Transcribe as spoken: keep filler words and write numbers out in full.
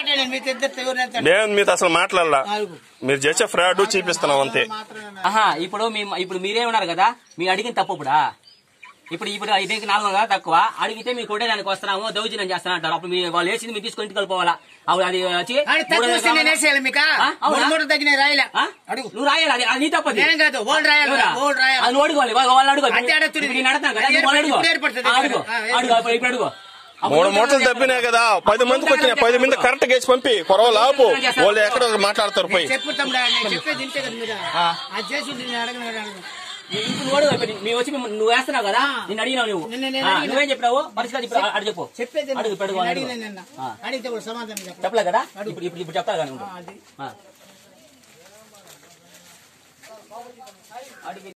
నేను మీతో అసలు మాట్లాడాల, మీరు చేసే ఫ్రాడ్ చూపిస్తున్నాం అంతే. ఆహా ఇప్పుడు ఇప్పుడు మీరే ఉన్నారు కదా, మీరు అడిగిన తప్పు ఇప్పుడా? ఇప్పుడు ఇప్పుడు దీనికి నాలుగు వందల తక్కువ అడిగితే మీరు కొట్టేదానికి వస్తున్నాము, దౌర్జన్యం చేస్తాను అంటారు. అప్పుడు మీరు వాళ్ళు వేసింది మీరు తీసుకొని ఇంటికి వెళ్ళిపోవాలా? అప్పుడు అది వచ్చి నువ్వు రాయాలి, అది అది తప్పదు. అది ఓడుకోవాలి, వాళ్ళు అడుగు నడతాను కదా, అడుగు అడుగు ఇప్పుడు అడుగు. మూడు మూటలు తప్పినాయి కదా, పది మందికి వచ్చినాయి, పది మంది కరెక్ట్ చేసి పంపి కొరవ లాపు. వాళ్ళు ఎక్కడ మాట్లాడతారు పోయి. మేము వచ్చి నువ్వు వేస్తున్నావు కదా, నేను అడిగినావు, నువ్వు నువ్వేం చెప్పినావు? పరిస్థితి ఇప్పుడు అడు చెప్పు, అడుగు చెప్పలే కదా, ఇప్పుడు ఇప్పుడు ఇప్పుడు చెప్తా కానీ